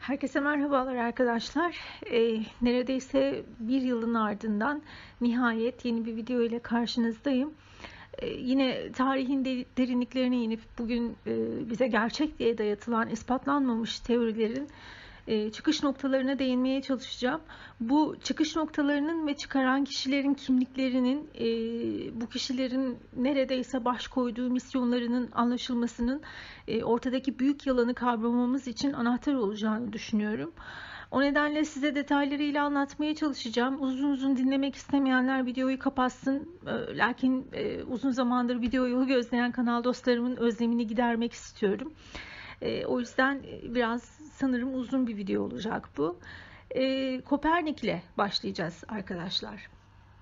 Herkese merhabalar arkadaşlar. Neredeyse bir yılın ardından nihayet yeni bir video ile karşınızdayım. Yine tarihin derinliklerine inip bugün bize gerçek diye dayatılan ispatlanmamış teorilerin çıkış noktalarına değinmeye çalışacağım. Bu çıkış noktalarının ve çıkaran kişilerin kimliklerinin, bu kişilerin neredeyse baş koyduğu misyonlarının anlaşılmasının ortadaki büyük yalanı kavramamız için anahtar olacağını düşünüyorum. O nedenle size detaylarıyla anlatmaya çalışacağım. Uzun uzun dinlemek istemeyenler videoyu kapatsın. Lakin uzun zamandır video yolu gözleyen kanal dostlarımın özlemini gidermek istiyorum. O yüzden biraz sanırım uzun bir video olacak bu. Kopernik'le başlayacağız arkadaşlar.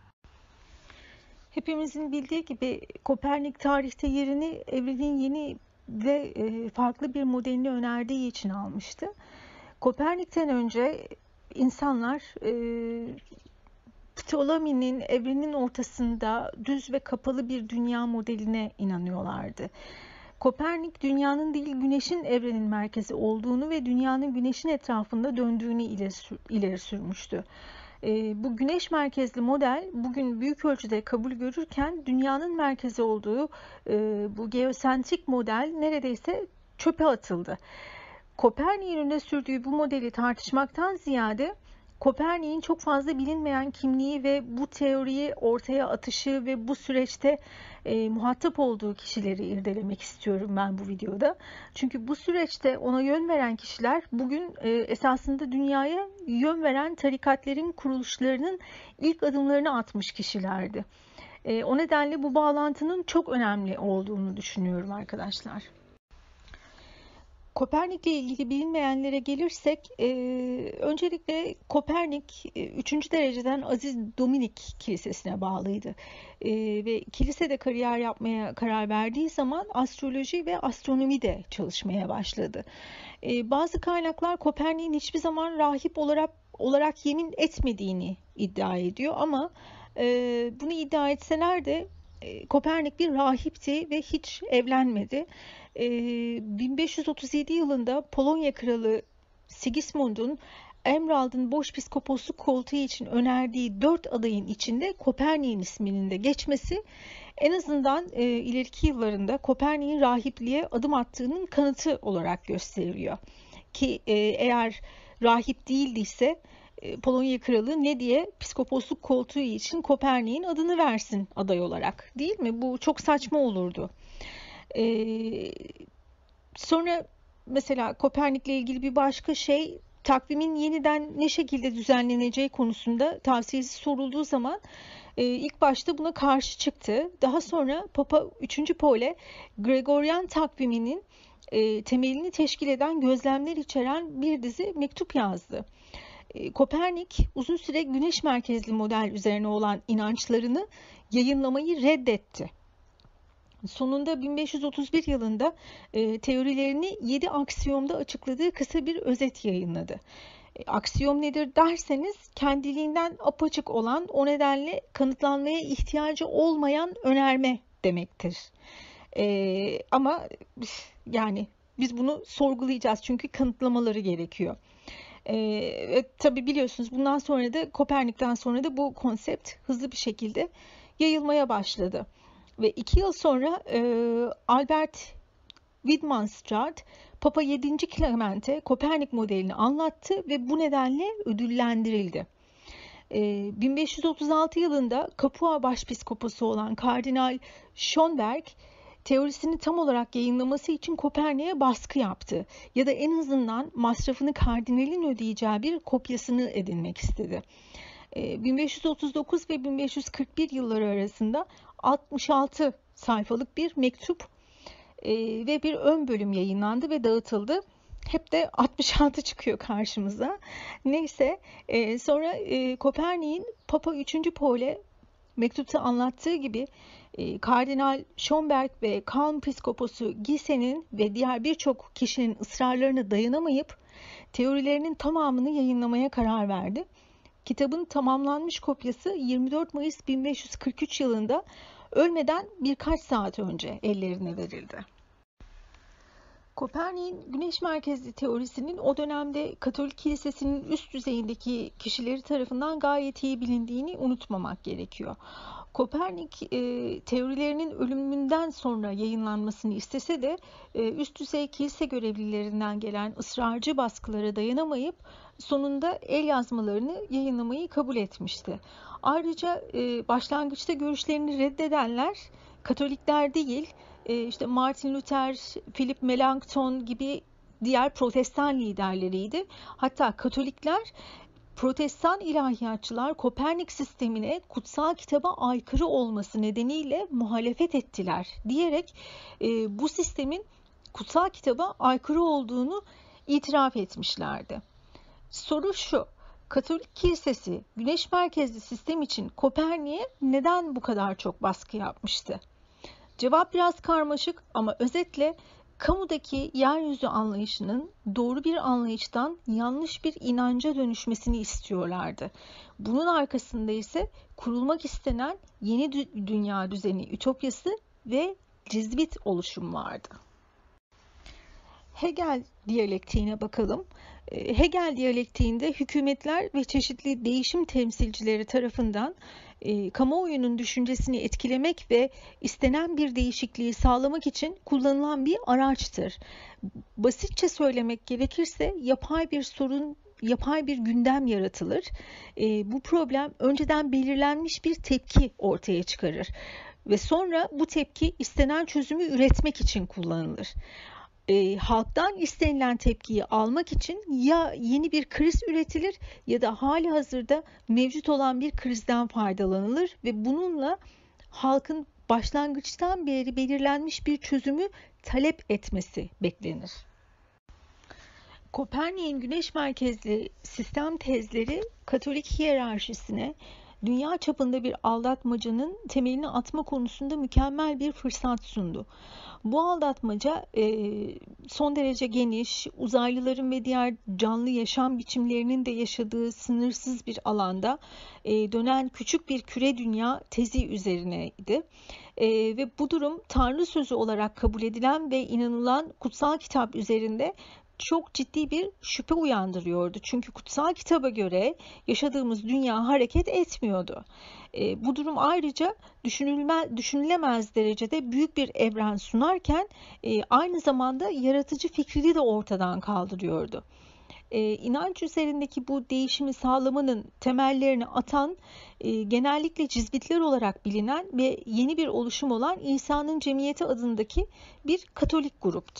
Hepimizin bildiği gibi Kopernik tarihte yerini evrenin yeni ve farklı bir modelini önerdiği için almıştı. Kopernik'ten önce insanlar Ptolemy'nin evrenin ortasında düz ve kapalı bir dünya modeline inanıyorlardı. Kopernik, dünyanın değil güneşin evrenin merkezi olduğunu ve dünyanın güneşin etrafında döndüğünü ileri sürmüştü. Bu güneş merkezli model bugün büyük ölçüde kabul görürken dünyanın merkezi olduğu bu geosentrik model neredeyse çöpe atıldı. Kopernik'in önüne sürdüğü bu modeli tartışmaktan ziyade Kopernik'in çok fazla bilinmeyen kimliği ve bu teoriyi ortaya atışı ve bu süreçte muhatap olduğu kişileri irdelemek istiyorum ben bu videoda. Çünkü bu süreçte ona yön veren kişiler bugün esasında dünyaya yön veren tarikatlerin kuruluşlarının ilk adımlarını atmış kişilerdi. O nedenle bu bağlantının çok önemli olduğunu düşünüyorum arkadaşlar. Kopernik'le ilgili bilinmeyenlere gelirsek, öncelikle Kopernik 3. dereceden Aziz Dominik Kilisesi'ne bağlıydı. Ve kilisede kariyer yapmaya karar verdiği zaman astroloji ve astronomi de çalışmaya başladı. Bazı kaynaklar Kopernik'in hiçbir zaman rahip olarak yemin etmediğini iddia ediyor ama bunu iddia etseler de Kopernik bir rahipti ve hiç evlenmedi. 1537 yılında Polonya kralı Sigismund'un Emerald'ın Başpiskoposluk koltuğu için önerdiği 4 adayın içinde Kopernik'in isminin de geçmesi en azından ileriki yıllarında Kopernik'in rahipliğe adım attığının kanıtı olarak gösteriliyor. Ki eğer rahip değildiyse Polonya kralı ne diye piskoposluk koltuğu için Kopernik'in adını versin aday olarak, değil mi? Bu çok saçma olurdu. Sonra mesela Kopernik'le ilgili bir başka şey, takvimin yeniden ne şekilde düzenleneceği konusunda tavsiyesi sorulduğu zaman ilk başta buna karşı çıktı. Daha sonra Papa 3. Pole Gregorian takviminin temelini teşkil eden gözlemler içeren bir dizi mektup yazdı. Kopernik uzun süre güneş merkezli model üzerine olan inançlarını yayınlamayı reddetti. Sonunda 1531 yılında teorilerini 7 aksiyomda açıkladığı kısa bir özet yayınladı. Aksiyom nedir derseniz, kendiliğinden apaçık olan, o nedenle kanıtlanmaya ihtiyacı olmayan önerme demektir. Ama yani biz bunu sorgulayacağız çünkü kanıtlamaları gerekiyor. Tabii biliyorsunuz bundan sonra da Kopernik'ten sonra da bu konsept hızlı bir şekilde yayılmaya başladı. Ve 2 yıl sonra Albert Widmanstadt Papa 7. Clement'e Kopernik modelini anlattı ve bu nedenle ödüllendirildi. 1536 yılında Capua Başpiskoposu olan Kardinal Schönberg teorisini tam olarak yayınlaması için Kopernik'e baskı yaptı ya da en azından masrafını kardinalin ödeyeceği bir kopyasını edinmek istedi. 1539 ve 1541 yılları arasında 66 sayfalık bir mektup ve bir ön bölüm yayınlandı ve dağıtıldı. Hep de 66 çıkıyor karşımıza. Neyse, sonra Kopernik'in Papa 3. Pole mektupta anlattığı gibi Kardinal Schönberg ve Kalm Piskoposu Gise'nin ve diğer birçok kişinin ısrarlarına dayanamayıp teorilerinin tamamını yayınlamaya karar verdi. Kitabın tamamlanmış kopyası 24 Mayıs 1543 yılında ölmeden birkaç saat önce ellerine verildi. Kopernik'in güneş merkezli teorisinin o dönemde Katolik Kilisesi'nin üst düzeyindeki kişileri tarafından gayet iyi bilindiğini unutmamak gerekiyor. Kopernik teorilerinin ölümünden sonra yayınlanmasını istese de üst düzey kilise görevlilerinden gelen ısrarcı baskılara dayanamayıp sonunda el yazmalarını yayınlamayı kabul etmişti. Ayrıca başlangıçta görüşlerini reddedenler Katolikler değil, işte Martin Luther, Philip Melanchthon gibi diğer protestan liderleriydi. Hatta Katolikler, protestan ilahiyatçılar Kopernik sistemine kutsal kitaba aykırı olması nedeniyle muhalefet ettiler diyerek bu sistemin kutsal kitaba aykırı olduğunu itiraf etmişlerdi. Soru şu: Katolik Kilisesi güneş merkezli sistem için Kopernik'e neden bu kadar çok baskı yapmıştı? Cevap biraz karmaşık ama özetle kamudaki yeryüzü anlayışının doğru bir anlayıştan yanlış bir inanca dönüşmesini istiyorlardı. Bunun arkasında ise kurulmak istenen yeni dünya düzeni ütopyası ve cizvit oluşum vardı. Hegel diyalektiğine bakalım. Hegel diyalektiğinde hükümetler ve çeşitli değişim temsilcileri tarafından kamuoyunun düşüncesini etkilemek ve istenen bir değişikliği sağlamak için kullanılan bir araçtır. Basitçe söylemek gerekirse yapay bir gündem yaratılır. Bu problem önceden belirlenmiş bir tepki ortaya çıkarır ve sonra bu tepki istenen çözümü üretmek için kullanılır. Halktan istenilen tepkiyi almak için ya yeni bir kriz üretilir ya da hali hazırda mevcut olan bir krizden faydalanılır ve bununla halkın başlangıçtan beri belirlenmiş bir çözümü talep etmesi beklenir. Kopernik'in güneş merkezli sistem tezleri Katolik hiyerarşisine dünya çapında bir aldatmacanın temelini atma konusunda mükemmel bir fırsat sundu. Bu aldatmaca son derece geniş, uzaylıların ve diğer canlı yaşam biçimlerinin de yaşadığı sınırsız bir alanda dönen küçük bir küre dünya tezi üzerineydi. Ve bu durum Tanrı sözü olarak kabul edilen ve inanılan kutsal kitap üzerinde çok ciddi bir şüphe uyandırıyordu. Çünkü kutsal kitaba göre yaşadığımız dünya hareket etmiyordu. Bu durum ayrıca düşünülemez derecede büyük bir evren sunarken aynı zamanda yaratıcı fikrini de ortadan kaldırıyordu. İnanç üzerindeki bu değişimi sağlamanın temellerini atan genellikle cizvitler olarak bilinen ve yeni bir oluşum olan İsa'nın Cemiyeti adındaki bir Katolik gruptu.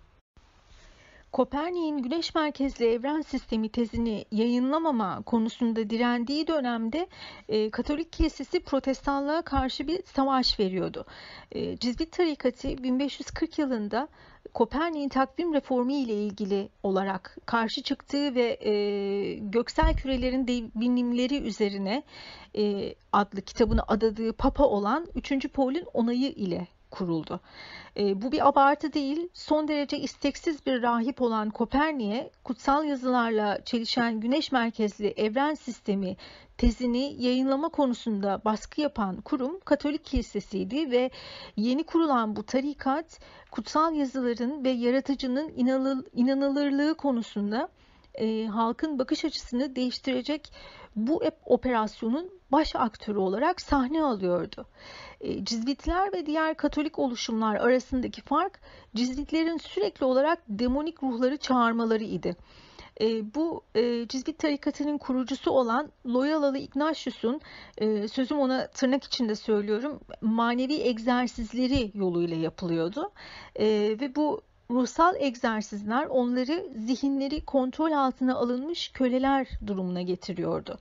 Kopernik'in güneş merkezli evren sistemi tezini yayınlamama konusunda direndiği dönemde Katolik Kilisesi Protestanlığa karşı bir savaş veriyordu. Cizvit tarikatı 1540 yılında Kopernik'in takvim reformu ile ilgili olarak karşı çıktığı ve göksel kürelerin devinimleri üzerine adlı kitabını adadığı Papa olan 3. Paul'ün onayı ile kuruldu. Bu bir abartı değil, son derece isteksiz bir rahip olan Kopernik'e kutsal yazılarla çelişen güneş merkezli evren sistemi tezini yayınlama konusunda baskı yapan kurum Katolik Kilisesi'ydi ve yeni kurulan bu tarikat kutsal yazıların ve yaratıcının inanılırlığı konusunda halkın bakış açısını değiştirecek bu operasyonun baş aktörü olarak sahne alıyordu. Cizvitler ve diğer Katolik oluşumlar arasındaki fark, Cizvitlerin sürekli olarak demonik ruhları çağırmaları idi. Bu Cizvit tarikatının kurucusu olan Loyolalı Ignatius'un, sözüm ona tırnak içinde söylüyorum, manevi egzersizleri yoluyla yapılıyordu. Ve bu ruhsal egzersizler onları zihinleri kontrol altına alınmış köleler durumuna getiriyordu.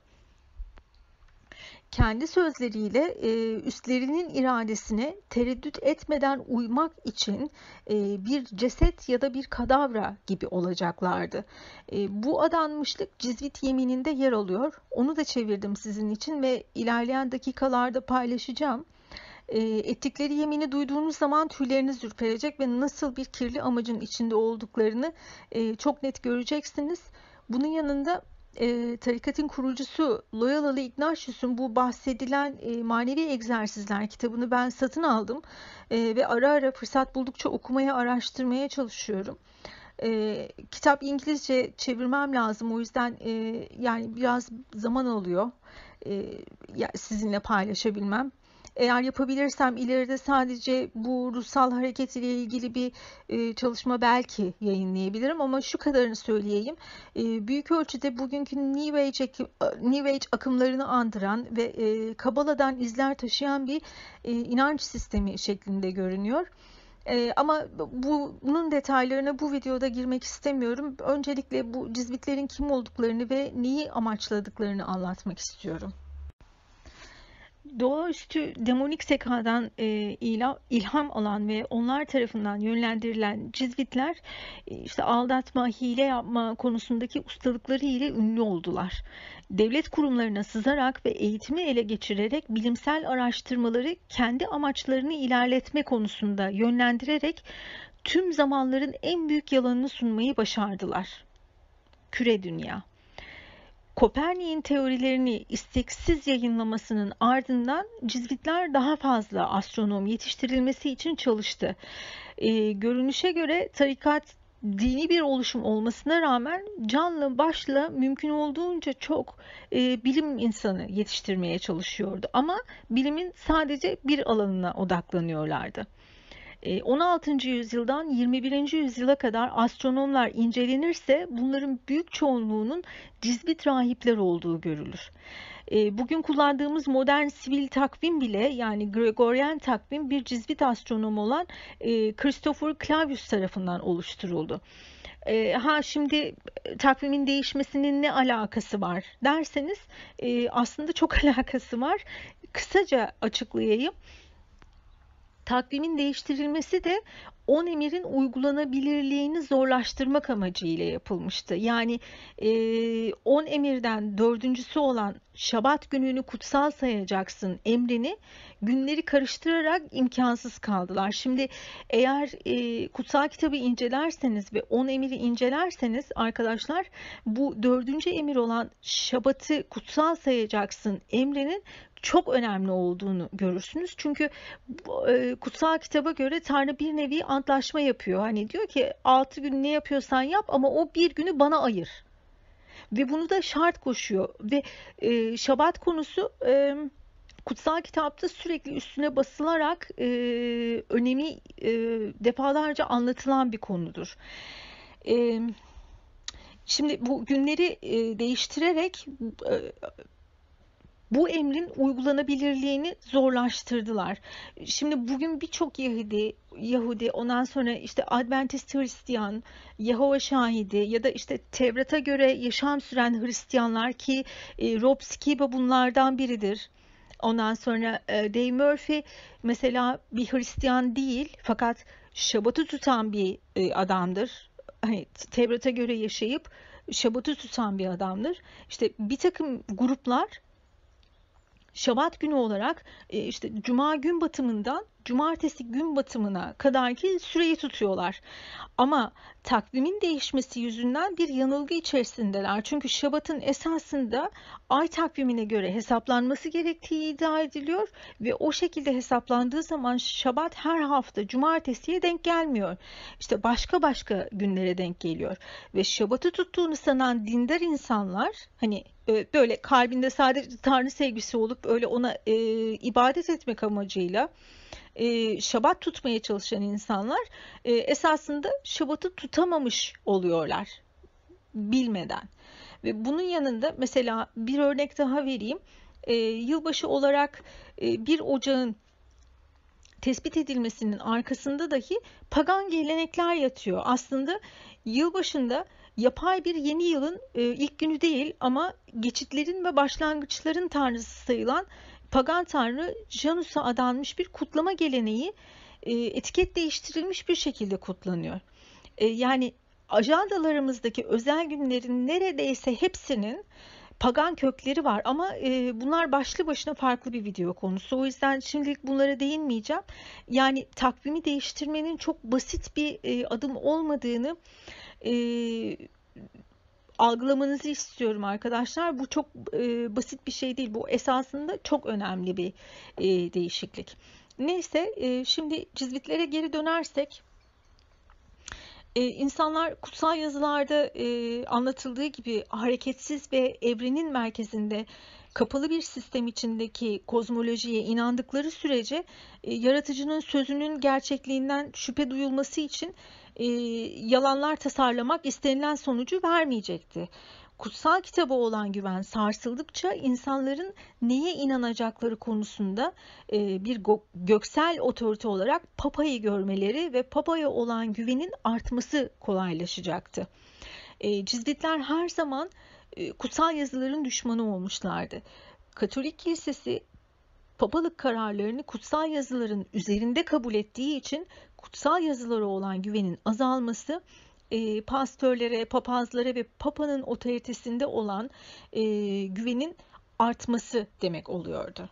Kendi sözleriyle üstlerinin iradesine tereddüt etmeden uymak için bir ceset ya da bir kadavra gibi olacaklardı. Bu adanmışlık Cizvit yemininde yer alıyor. Onu da çevirdim sizin için ve ilerleyen dakikalarda paylaşacağım. Ettikleri yemini duyduğunuz zaman tüyleriniz ürperecek ve nasıl bir kirli amacın içinde olduklarını çok net göreceksiniz. Bunun yanında tarikatın kurucusu Loyolalı Ignatius'un bu bahsedilen manevi egzersizler kitabını ben satın aldım ve ara ara fırsat buldukça okumaya, araştırmaya çalışıyorum. Kitap İngilizce çevirmem lazım, o yüzden yani biraz zaman alıyor sizinle paylaşabilmem. Eğer yapabilirsem ileride sadece bu ruhsal hareket ile ilgili bir çalışma belki yayınlayabilirim, ama şu kadarını söyleyeyim. Büyük ölçüde bugünkü New Age akımlarını andıran ve Kabala'dan izler taşıyan bir inanç sistemi şeklinde görünüyor. Ama bunun detaylarına bu videoda girmek istemiyorum. Öncelikle bu cizvitlerin kim olduklarını ve neyi amaçladıklarını anlatmak istiyorum. Doğaüstü demonik zekadan ilham alan ve onlar tarafından yönlendirilen cizvitler işte aldatma, hile yapma konusundaki ustalıkları ile ünlü oldular. Devlet kurumlarına sızarak ve eğitimi ele geçirerek bilimsel araştırmaları kendi amaçlarını ilerletme konusunda yönlendirerek tüm zamanların en büyük yalanını sunmayı başardılar. Küre dünya. Kopernik'in teorilerini isteksiz yayınlamasının ardından cizvitler daha fazla astronom yetiştirilmesi için çalıştı. Görünüşe göre tarikat dini bir oluşum olmasına rağmen canlı başla mümkün olduğunca çok bilim insanı yetiştirmeye çalışıyordu. Ama bilimin sadece bir alanına odaklanıyorlardı. 16. yüzyıldan 21. yüzyıla kadar astronomlar incelenirse bunların büyük çoğunluğunun cizvit rahipler olduğu görülür. Bugün kullandığımız modern sivil takvim bile, yani Gregorian takvim, bir cizvit astronom olan Christopher Clavius tarafından oluşturuldu. Şimdi takvimin değişmesinin ne alakası var derseniz aslında çok alakası var. Kısaca açıklayayım. Takvimin değiştirilmesi de 10 emirin uygulanabilirliğini zorlaştırmak amacıyla yapılmıştı. Yani 10 emirden dördüncüsü olan Şabat gününü kutsal sayacaksın emrini günleri karıştırarak imkansız kaldılar. Şimdi eğer kutsal kitabı incelerseniz ve 10 emiri incelerseniz arkadaşlar, bu dördüncü emir olan Şabat'ı kutsal sayacaksın emrinin çok önemli olduğunu görürsünüz. Çünkü kutsal kitaba göre Tanrı bir nevi antlaşma yapıyor. Hani diyor ki 6 gün ne yapıyorsan yap ama o bir günü bana ayır. Ve bunu da şart koşuyor. Ve Şabat konusu kutsal kitapta sürekli üstüne basılarak önemi defalarca anlatılan bir konudur. Şimdi bu günleri değiştirerek bu emrin uygulanabilirliğini zorlaştırdılar. Şimdi bugün birçok Yahudi, ondan sonra işte Adventist Hristiyan, Yehova şahidi ya da işte Tevrat'a göre yaşam süren Hristiyanlar ki Rob Skiba bunlardan biridir. Ondan sonra Dave Murphy mesela bir Hristiyan değil, fakat Şabat'ı tutan bir adamdır. Hani Tevrat'a göre yaşayıp Şabat'ı tutan bir adamdır. İşte bir takım gruplar Şabat günü olarak işte Cuma gün batımından Cumartesi gün batımına kadarki süreyi tutuyorlar. Ama takvimin değişmesi yüzünden bir yanılgı içerisindeler. Çünkü Şabat'ın esasında ay takvimine göre hesaplanması gerektiği iddia ediliyor ve o şekilde hesaplandığı zaman Şabat her hafta Cumartesi'ye denk gelmiyor. İşte başka günlere denk geliyor. Ve Şabat'ı tuttuğunu sanan dindar insanlar, hani böyle kalbinde sadece Tanrı sevgisi olup öyle ona ibadet etmek amacıyla Şabat tutmaya çalışan insanlar esasında Şabat'ı tutamamış oluyorlar bilmeden. Ve bunun yanında mesela bir örnek daha vereyim. Yılbaşı olarak 1 Ocağın tespit edilmesinin arkasında dahi pagan gelenekler yatıyor. Aslında yılbaşında yapay bir yeni yılın ilk günü değil ama geçitlerin ve başlangıçların tanrısı sayılan pagan tanrı Janus'a adanmış bir kutlama geleneği etiket değiştirilmiş bir şekilde kutlanıyor. Yani ajandalarımızdaki özel günlerin neredeyse hepsinin pagan kökleri var ama bunlar başlı başına farklı bir video konusu. O yüzden şimdilik bunlara değinmeyeceğim. Yani takvimi değiştirmenin çok basit bir adım olmadığını algılamanızı istiyorum arkadaşlar. Bu çok basit bir şey değil. Bu esasında çok önemli bir değişiklik. Neyse, şimdi cizvitlere geri dönersek, insanlar kutsal yazılarda anlatıldığı gibi hareketsiz ve evrenin merkezinde kapalı bir sistem içindeki kozmolojiye inandıkları sürece yaratıcının sözünün gerçekliğinden şüphe duyulması için yalanlar tasarlamak istenilen sonucu vermeyecekti. Kutsal kitaba olan güven sarsıldıkça insanların neye inanacakları konusunda bir göksel otorite olarak Papa'yı görmeleri ve Papa'ya olan güvenin artması kolaylaşacaktı. Cizvitler her zaman kutsal yazıların düşmanı olmuşlardı. Katolik Kilisesi papalık kararlarını kutsal yazıların üzerinde kabul ettiği için kutsal yazılara olan güvenin azalması, pastörlere, papazlara ve papanın otoritesinde olan güvenin artması demek oluyordu.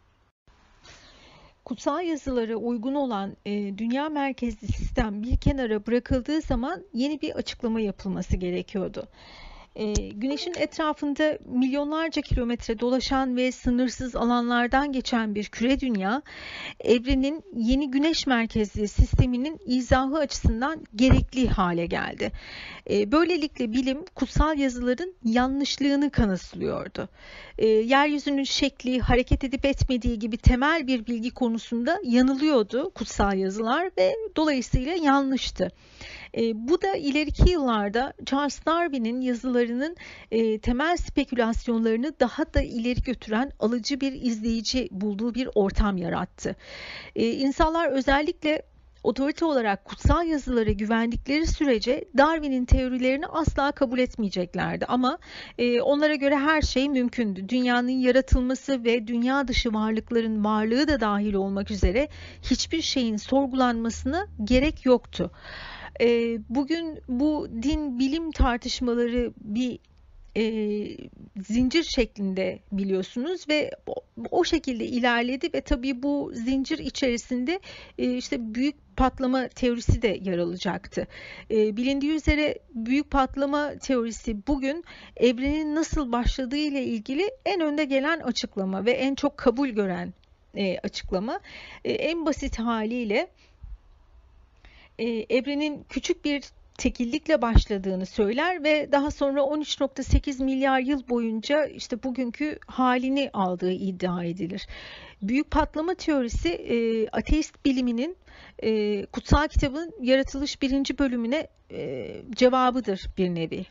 Kutsal yazılara uygun olan dünya merkezli sistem bir kenara bırakıldığı zaman yeni bir açıklama yapılması gerekiyordu. Güneşin etrafında milyonlarca kilometre dolaşan ve sınırsız alanlardan geçen bir küre dünya, evrenin yeni güneş merkezli sisteminin izahı açısından gerekli hale geldi. Böylelikle bilim kutsal yazıların yanlışlığını kanıtlıyordu. Yeryüzünün şekli, hareket edip etmediği gibi temel bir bilgi konusunda yanılıyordu kutsal yazılar ve dolayısıyla yanlıştı. Bu da ileriki yıllarda Charles Darwin'in yazılarının temel spekülasyonlarını daha da ileri götüren alıcı bir izleyici bulduğu bir ortam yarattı. İnsanlar özellikle otorite olarak kutsal yazılara güvendikleri sürece Darwin'in teorilerini asla kabul etmeyeceklerdi. Ama onlara göre her şey mümkündü. Dünyanın yaratılması ve dünya dışı varlıkların varlığı da dahil olmak üzere hiçbir şeyin sorgulanmasına gerek yoktu. Bugün bu din bilim tartışmaları bir zincir şeklinde biliyorsunuz ve o şekilde ilerledi ve tabii bu zincir içerisinde işte büyük patlama teorisi de yer alacaktı. Bilindiği üzere büyük patlama teorisi bugün evrenin nasıl başladığı ile ilgili en önde gelen açıklama ve en çok kabul gören açıklama. En basit haliyle evrenin küçük bir tekillikle başladığını söyler ve daha sonra 13.8 milyar yıl boyunca işte bugünkü halini aldığı iddia edilir. Büyük patlama teorisi ateist biliminin kutsal kitabın yaratılış 1. bölümüne cevabıdır bir nevi.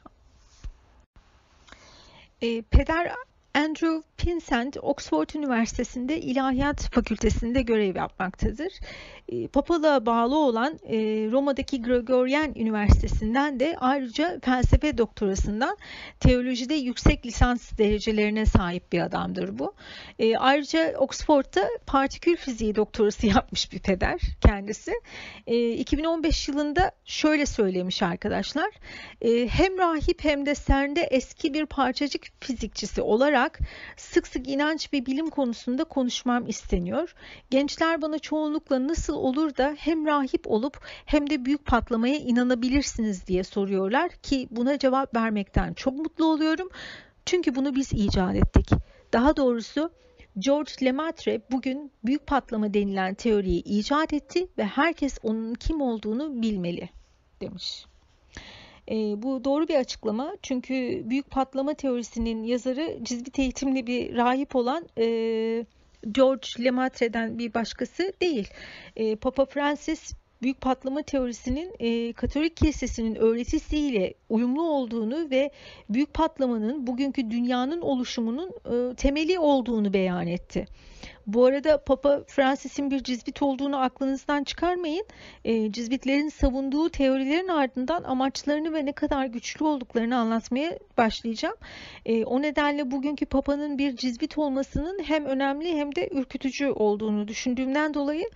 Peder Andrew Pinsent, Oxford Üniversitesi'nde İlahiyat Fakültesi'nde görev yapmaktadır. Papalığa bağlı olan Roma'daki Gregorian Üniversitesi'nden de ayrıca felsefe doktorasından teolojide yüksek lisans derecelerine sahip bir adamdır bu. Ayrıca Oxford'da partikül fiziği doktorası yapmış bir peder kendisi. 2015 yılında şöyle söylemiş arkadaşlar. Hem rahip hem de CERN'de eski bir parçacık fizikçisi olarak sık sık inanç ve bilim konusunda konuşmam isteniyor. Gençler bana çoğunlukla nasıl olur da hem rahip olup hem de büyük patlamaya inanabilirsiniz diye soruyorlar ki buna cevap vermekten çok mutlu oluyorum. Çünkü bunu biz icat ettik. Daha doğrusu George Lemaitre bugün büyük patlama denilen teoriyi icat etti ve herkes onun kim olduğunu bilmeli demiş. Bu doğru bir açıklama çünkü büyük patlama teorisinin yazarı cizvit eğitimli bir rahip olan George Lemaitre'den bir başkası değil. Papa Francis büyük patlama teorisinin Katolik Kilisesi'nin öğretisiyle uyumlu olduğunu ve büyük patlamanın bugünkü dünyanın oluşumunun temeli olduğunu beyan etti. Bu arada Papa Francis'in bir cizvit olduğunu aklınızdan çıkarmayın. Cizvitlerin savunduğu teorilerin ardından amaçlarını ve ne kadar güçlü olduklarını anlatmaya başlayacağım. O nedenle bugünkü Papa'nın bir cizvit olmasının hem önemli hem de ürkütücü olduğunu düşündüğümden dolayı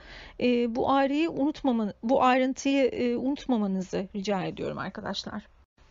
bu ayrıntıyı unutmamanızı rica ediyorum arkadaşlar.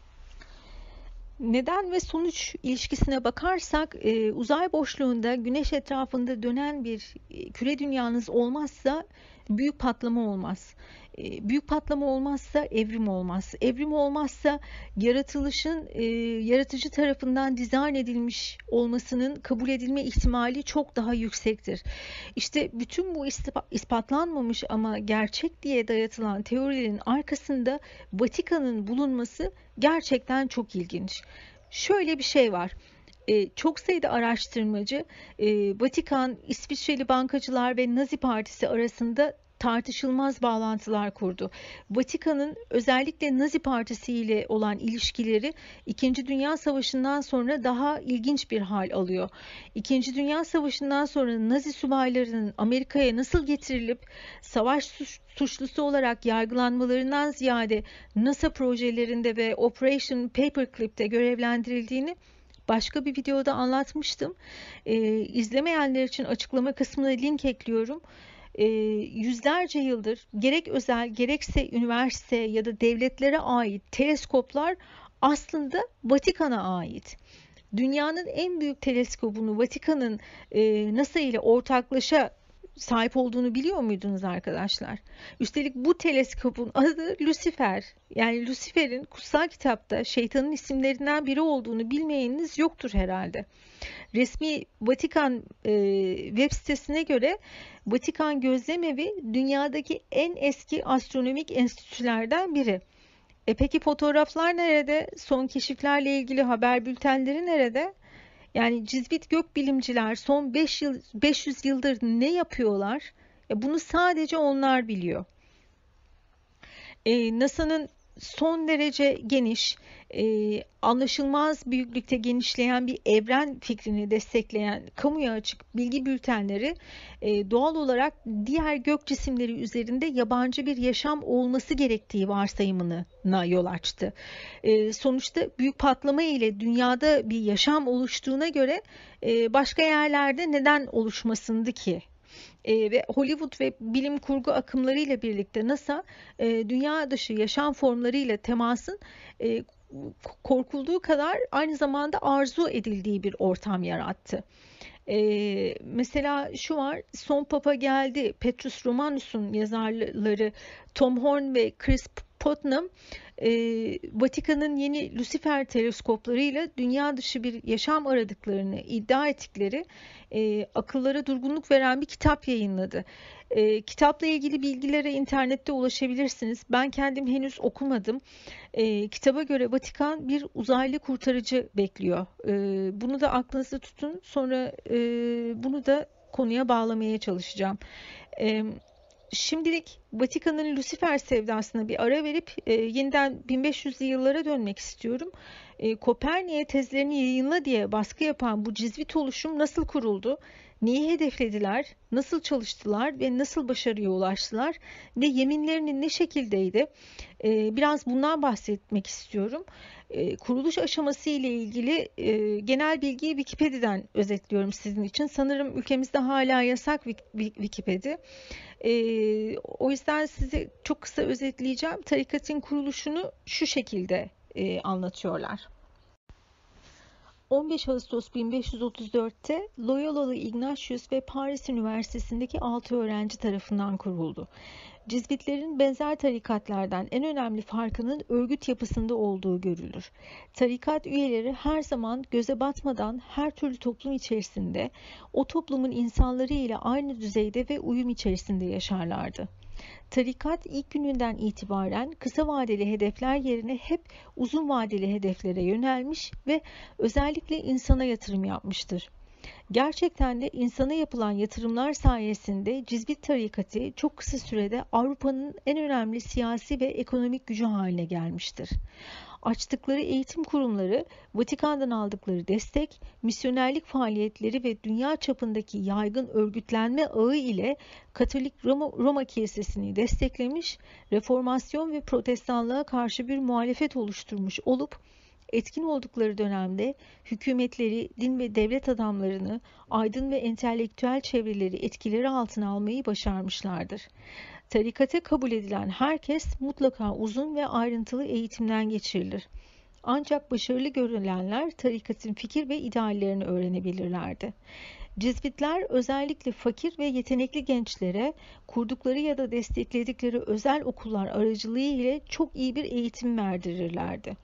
Neden ve sonuç ilişkisine bakarsak uzay boşluğunda güneş etrafında dönen bir küre dünyanız olmazsa büyük patlama olmaz. Büyük patlama olmazsa evrim olmaz. Evrim olmazsa yaratılışın yaratıcı tarafından dizayn edilmiş olmasının kabul edilme ihtimali çok daha yüksektir. İşte bütün bu ispatlanmamış ama gerçek diye dayatılan teorilerin arkasında Vatikan'ın bulunması gerçekten çok ilginç. Şöyle bir şey var. Çok sayıda araştırmacı Vatikan, İsviçreli bankacılar ve Nazi Partisi arasında tartışılmaz bağlantılar kurdu. Vatikan'ın özellikle Nazi Partisi ile olan ilişkileri İkinci Dünya Savaşı'ndan sonra daha ilginç bir hal alıyor. İkinci Dünya Savaşı'ndan sonra Nazi subaylarının Amerika'ya nasıl getirilip savaş suçlusu olarak yargılanmalarından ziyade NASA projelerinde ve Operation Paperclip'te görevlendirildiğini başka bir videoda anlatmıştım. İzlemeyenler için açıklama kısmına link ekliyorum. Yüzlerce yıldır gerek özel gerekse üniversite ya da devletlere ait teleskoplar aslında Vatikan'a ait. Dünyanın en büyük teleskobunu Vatikan'ın NASA ile ortaklaşa sahip olduğunu biliyor muydunuz arkadaşlar? Üstelik bu teleskopun adı Lucifer. Yani Lucifer'in kutsal kitapta şeytanın isimlerinden biri olduğunu bilmeyeniniz yoktur herhalde. Resmi Vatikan web sitesine göre Vatikan Gözlemevi dünyadaki en eski astronomik enstitülerden biri. Peki fotoğraflar nerede? Son keşiflerle ilgili haber bültenleri nerede? Yani cizvit gökbilimciler son 500 yıldır ne yapıyorlar? Bunu sadece onlar biliyor. NASA'nın son derece geniş, anlaşılmaz büyüklükte genişleyen bir evren fikrini destekleyen kamuya açık bilgi bültenleri doğal olarak diğer gök cisimleri üzerinde yabancı bir yaşam olması gerektiği varsayımına yol açtı. Sonuçta büyük patlama ile dünyada bir yaşam oluştuğuna göre başka yerlerde neden oluşmasındı ki? Ve Hollywood ve bilim kurgu akımlarıyla birlikte NASA dünya dışı yaşam formlarıyla temasın korkulduğu kadar aynı zamanda arzu edildiği bir ortam yarattı. Mesela şu var, Son Papa Geldi, Petrus Romanus'un yazarları Tom Horn ve Chris Putnam, Vatikan'ın yeni Lucifer teleskoplarıyla dünya dışı bir yaşam aradıklarını iddia ettikleri akıllara durgunluk veren bir kitap yayınladı. Kitapla ilgili bilgilere internette ulaşabilirsiniz. Ben kendim henüz okumadım. Kitaba göre Vatikan bir uzaylı kurtarıcı bekliyor. Bunu da aklınızda tutun. Sonra bunu da konuya bağlamaya çalışacağım. Şimdilik Vatikan'ın Lucifer sevdasına bir ara verip yeniden 1500'lü yıllara dönmek istiyorum. Kopernik'e tezlerini yayınla diye baskı yapan bu cizvit oluşum nasıl kuruldu? Neyi hedeflediler? Nasıl çalıştılar ve nasıl başarıya ulaştılar? Ve yeminlerinin ne şekildeydi? Biraz bundan bahsetmek istiyorum. Kuruluş aşaması ile ilgili genel bilgiyi Wikipedia'dan özetliyorum sizin için. Sanırım ülkemizde hala yasak Wikipedia. O yüzden size çok kısa özetleyeceğim. Tarikatın kuruluşunu şu şekilde anlatıyorlar. 15 Ağustos 1534'te Loyolalı Ignatius ve Paris Üniversitesi'ndeki 6 öğrenci tarafından kuruldu. Cizvitlerin benzer tarikatlardan en önemli farkının örgüt yapısında olduğu görülür. Tarikat üyeleri her zaman göze batmadan her türlü toplum içerisinde, o toplumun insanları ile aynı düzeyde ve uyum içerisinde yaşarlardı. Tarikat ilk gününden itibaren kısa vadeli hedefler yerine hep uzun vadeli hedeflere yönelmiş ve özellikle insana yatırım yapmıştır. Gerçekten de insana yapılan yatırımlar sayesinde Cizvit tarikatı çok kısa sürede Avrupa'nın en önemli siyasi ve ekonomik gücü haline gelmiştir. Açtıkları eğitim kurumları, Vatikan'dan aldıkları destek, misyonerlik faaliyetleri ve dünya çapındaki yaygın örgütlenme ağı ile Katolik Roma Kilisesi'ni desteklemiş, reformasyon ve protestanlığa karşı bir muhalefet oluşturmuş olup, etkin oldukları dönemde hükümetleri, din ve devlet adamlarını, aydın ve entelektüel çevreleri etkileri altına almayı başarmışlardır. Tarikate kabul edilen herkes mutlaka uzun ve ayrıntılı eğitimden geçirilir. Ancak başarılı görülenler tarikatın fikir ve ideallerini öğrenebilirlerdi. Cizvitler özellikle fakir ve yetenekli gençlere kurdukları ya da destekledikleri özel okullar aracılığı ile çok iyi bir eğitim verdirirlerdi.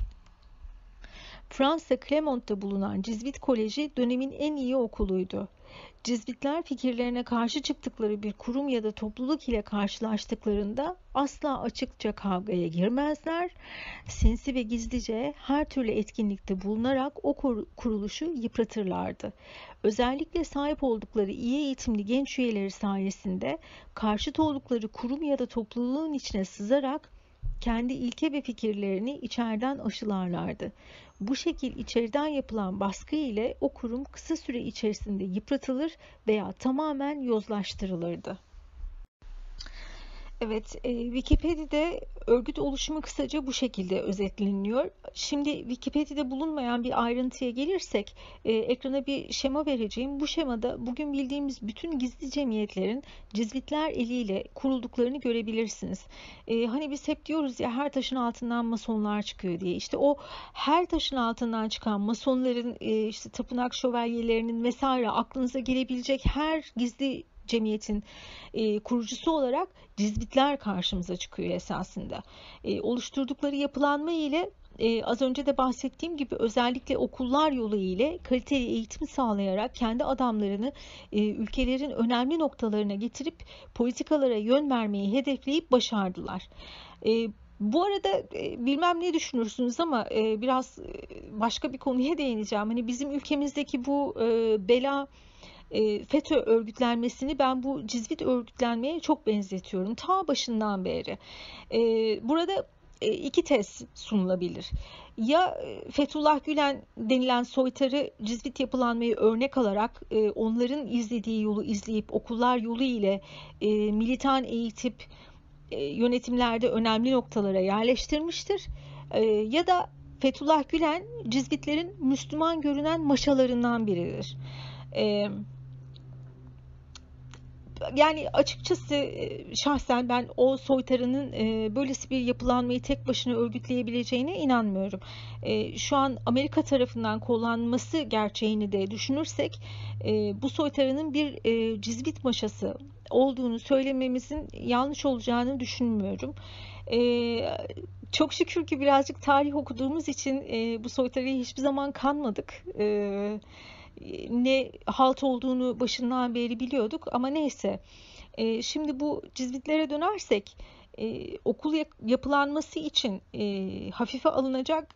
Fransa Clermont'ta bulunan Cizvit Koleji dönemin en iyi okuluydu. Cizvitler fikirlerine karşı çıktıkları bir kurum ya da topluluk ile karşılaştıklarında asla açıkça kavgaya girmezler, sinsi ve gizlice her türlü etkinlikte bulunarak o kuruluşu yıpratırlardı. Özellikle sahip oldukları iyi eğitimli genç üyeleri sayesinde karşıt oldukları kurum ya da topluluğun içine sızarak kendi ilke ve fikirlerini içeriden aşılarlardı. Bu şekil içeriden yapılan baskı ile o kurum kısa süre içerisinde yıpratılır veya tamamen yozlaştırılırdı. Evet, Wikipedia'da örgüt oluşumu kısaca bu şekilde özetleniyor. Şimdi Wikipedia'da bulunmayan bir ayrıntıya gelirsek, ekrana bir şema vereceğim. Bu şemada bugün bildiğimiz bütün gizli cemiyetlerin Cizvitler eliyle kurulduklarını görebilirsiniz. Hani biz hep diyoruz ya, her taşın altından masonlar çıkıyor diye. İşte o her taşın altından çıkan masonların, işte tapınak şövalyelerinin vesaire aklınıza gelebilecek her gizli cemiyetin kurucusu olarak Cizvitler karşımıza çıkıyor esasında. Oluşturdukları yapılanma ile az önce de bahsettiğim gibi özellikle okullar yolu ile kaliteli eğitim sağlayarak kendi adamlarını ülkelerin önemli noktalarına getirip politikalara yön vermeyi hedefleyip başardılar. Bu arada bilmem ne düşünürsünüz ama biraz başka bir konuya değineceğim. Hani bizim ülkemizdeki bu bela FETÖ örgütlenmesini ben bu Cizvit örgütlenmeye çok benzetiyorum. Ta başından beri. Burada iki tez sunulabilir. Ya Fethullah Gülen denilen soytarı Cizvit yapılanmayı örnek alarak onların izlediği yolu izleyip okullar yolu ile militan eğitip yönetimlerde önemli noktalara yerleştirmiştir. Ya da Fethullah Gülen Cizvitlerin Müslüman görünen maşalarından biridir. Yani açıkçası şahsen ben o soytarının böylesi bir yapılanmayı tek başına örgütleyebileceğine inanmıyorum. Şu an Amerika tarafından kullanılması gerçeğini de düşünürsek bu soytarının bir Cizvit maşası olduğunu söylememizin yanlış olacağını düşünmüyorum. Çok şükür ki birazcık tarih okuduğumuz için bu soytarıya hiçbir zaman kanmadık. Ne halt olduğunu başından beri biliyorduk ama neyse. Şimdi bu Cizvitlere dönersek okul yapılanması için hafife alınacak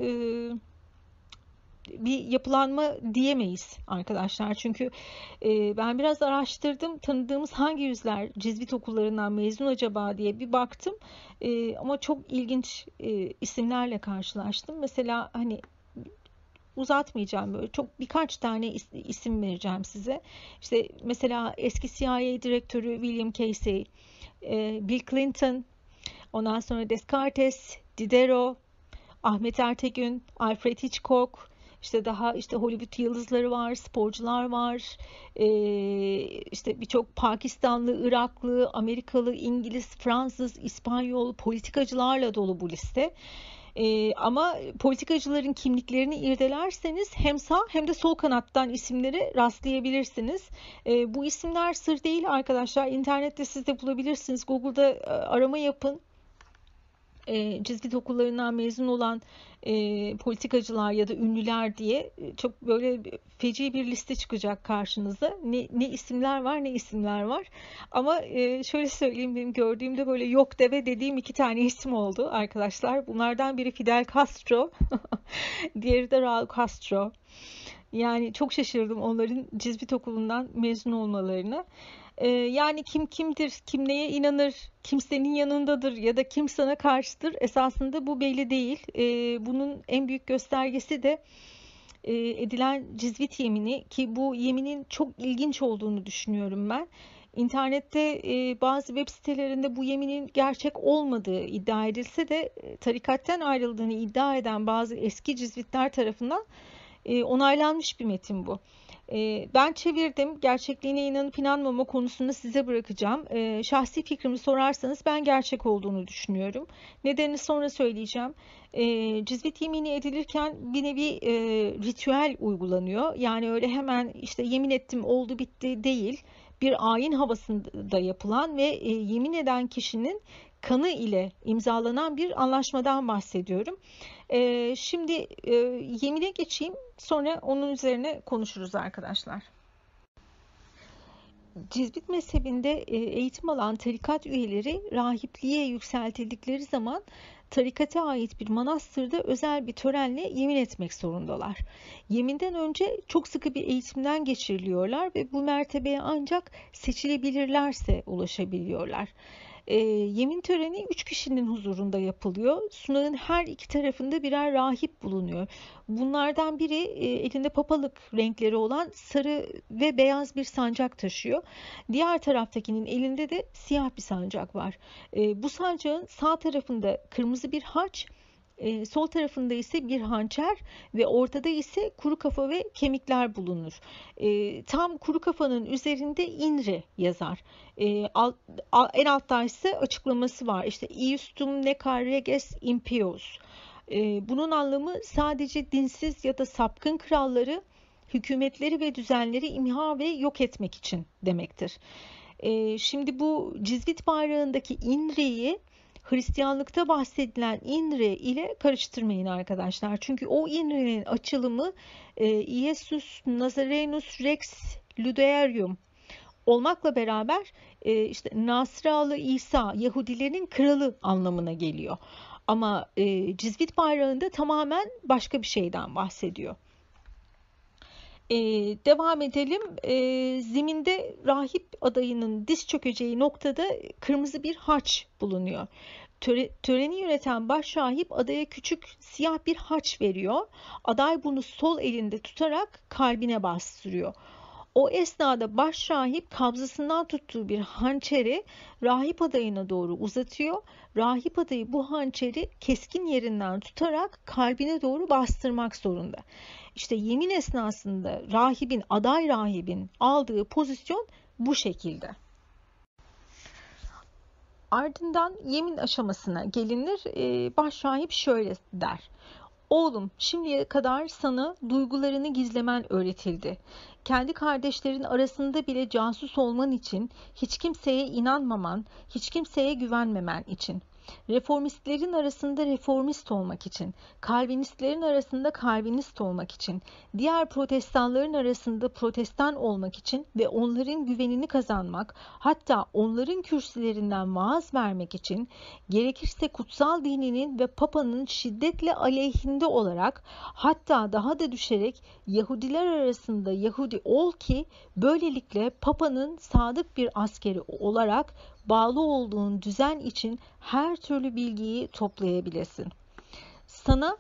bir yapılanma diyemeyiz arkadaşlar. Çünkü ben biraz araştırdım. Tanıdığımız hangi yüzler Cizvit okullarından mezun acaba diye bir baktım. Ama çok ilginç isimlerle karşılaştım. Mesela hani uzatmayacağım, böyle çok birkaç tane isim vereceğim size. İşte mesela eski CIA direktörü William Casey, Bill Clinton, ondan sonra Descartes, Diderot, Ahmet Ertegün, Alfred Hitchcock, işte daha işte Hollywood yıldızları var, sporcular var, işte birçok Pakistanlı, Iraklı, Amerikalı, İngiliz, Fransız, İspanyol politikacılarla dolu bu liste. Ama politikacıların kimliklerini irdelerseniz hem sağ hem de sol kanattan isimleri rastlayabilirsiniz. Bu isimler sır değil arkadaşlar. İnternette siz de bulabilirsiniz. Google'da arama yapın. Cizvit okullarından mezun olan politikacılar ya da ünlüler diye çok böyle feci bir liste çıkacak karşınıza. Ne isimler var, ne isimler var. Ama şöyle söyleyeyim, benim gördüğümde böyle yok deve dediğim iki tane isim oldu arkadaşlar. Bunlardan biri Fidel Castro, diğeri de Raul Castro. Yani çok şaşırdım onların Cizvit okulundan mezun olmalarına. Yani kim kimdir, kim neye inanır, kim senin yanındadır ya da kim sana karşıdır, esasında bu belli değil. Bunun en büyük göstergesi de edilen Cizvit yemini, ki bu yeminin çok ilginç olduğunu düşünüyorum ben. İnternette bazı web sitelerinde bu yeminin gerçek olmadığı iddia edilse de tarikatten ayrıldığını iddia eden bazı eski Cizvitler tarafından onaylanmış bir metin bu. Ben çevirdim. Gerçekliğine inanıp inanmama konusunu size bırakacağım. Şahsi fikrimi sorarsanız ben gerçek olduğunu düşünüyorum. Nedenini sonra söyleyeceğim. Cizvit yemini edilirken bir nevi ritüel uygulanıyor. Yani öyle hemen işte yemin ettim oldu bitti değil. Bir ayin havasında yapılan ve yemin eden kişinin kanı ile imzalanan bir anlaşmadan bahsediyorum. Şimdi yemine geçeyim, sonra onun üzerine konuşuruz arkadaşlar. Cizvit mezhebinde eğitim alan tarikat üyeleri rahipliğe yükseltildikleri zaman tarikate ait bir manastırda özel bir törenle yemin etmek zorundalar. Yeminden önce çok sıkı bir eğitimden geçiriliyorlar ve bu mertebeye ancak seçilebilirlerse ulaşabiliyorlar. Yemin töreni 3 kişinin huzurunda yapılıyor. Sunağın her iki tarafında birer rahip bulunuyor. Bunlardan biri elinde papalık renkleri olan sarı ve beyaz bir sancak taşıyor. Diğer taraftakinin elinde de siyah bir sancak var. Bu sancağın sağ tarafında kırmızı bir haç, sol tarafında ise bir hançer ve ortada ise kuru kafa ve kemikler bulunur. Tam kuru kafanın üzerinde INRE yazar. En altta ise açıklaması var. İşte iustum necar reges impios. Bunun anlamı sadece dinsiz ya da sapkın kralları, hükümetleri ve düzenleri imha ve yok etmek için demektir. Şimdi bu Cizvit bayrağındaki INRE'yi Hristiyanlıkta bahsedilen INRE ile karıştırmayın arkadaşlar. Çünkü o INRE'nin açılımı Iesus Nazarenus Rex Luderium olmakla beraber işte Nasralı İsa, Yahudilerin kralı anlamına geliyor. Ama Cizvit bayrağında tamamen başka bir şeyden bahsediyor. Devam edelim. Zeminde rahip adayının diz çökeceği noktada kırmızı bir haç bulunuyor. Töreni yöneten başrahip adaya küçük siyah bir haç veriyor. Aday bunu sol elinde tutarak kalbine bastırıyor. O esnada başrahip kabzasından tuttuğu bir hançeri rahip adayına doğru uzatıyor. Rahip adayı bu hançeri keskin yerinden tutarak kalbine doğru bastırmak zorunda. İşte yemin esnasında aday rahibin aldığı pozisyon bu şekilde. Ardından yemin aşamasına gelinir. Başrahip şöyle der. Oğlum, şimdiye kadar sana duygularını gizlemen öğretildi. Kendi kardeşlerin arasında bile casus olman için, hiç kimseye inanmaman, hiç kimseye güvenmemen için. Reformistlerin arasında reformist olmak için, Kalvinistlerin arasında Kalvinist olmak için, diğer protestanların arasında protestan olmak için ve onların güvenini kazanmak, hatta onların kürsülerinden vaaz vermek için, gerekirse kutsal dininin ve Papa'nın şiddetle aleyhinde olarak, hatta daha da düşerek Yahudiler arasında Yahudi ol ki, böylelikle Papa'nın sadık bir askeri olarak bağlı olduğun düzen için her türlü bilgiyi toplayabilesin. Sana